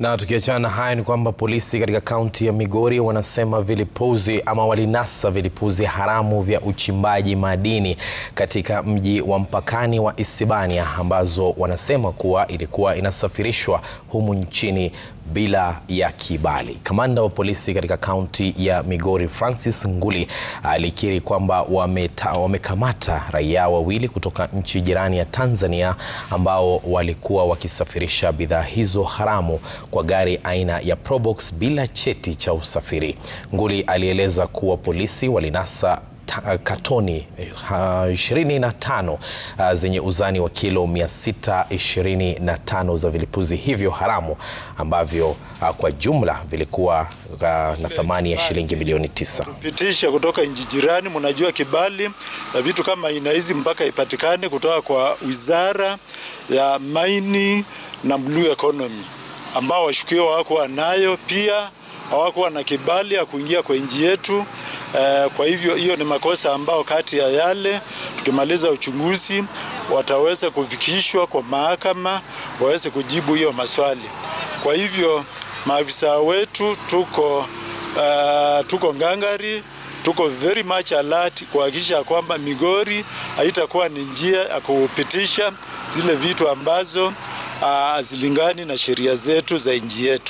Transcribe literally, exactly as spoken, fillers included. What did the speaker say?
Na tukiachana haya ni kwamba polisi katika kaunti ya Migori wanasema vilipuzi ama walinasa vilipuzi haramu vya uchimbaji madini katika mji wa mpakani wa Isebania, ambazo wanasema kuwa ilikuwa inasafirishwa humu nchini bila ya kibali. Kamanda wa polisi katika kaunti ya Migori Francis Nguli alikiri kwamba wamekamata raia wawili kutoka nchi jirani ya Tanzania ambao walikuwa wakisafirisha bidhaa hizo haramu kwa gari aina ya Probox bila cheti cha usafiri. Nguli alieleza kuwa polisi walinasa katoni uh, ishirini na tano uh, zenye uzani wa kilo mia sita ishirini na tano za vilipuzi hivyo haramu ambavyo uh, kwa jumla vilikuwa uh, na thamani ya shilingi milioni tisa. Pitisha kutoka nchi jirani, mnajua kibali na vitu kama aina hizi mpaka ipatikane kutoka kwa wizara ya maini na blue economy, ambao washukiwa wako wanayo, pia hawako na kibali ya kuingia kwa nchi yetu. Uh, kwa hivyo hiyo ni makosa ambao kati ya yale tukimaliza uchunguzi wataweza kufikishwa kwa mahakama waweze kujibu hiyo maswali. Kwa hivyo maafisa wetu tuko uh, tuko ngangari, tuko very much alert kuhakikisha kwamba Migori haitakuwa ni njia ya kupitisha zile vitu ambazo uh, zilingani na sheria zetu za nchi yetu.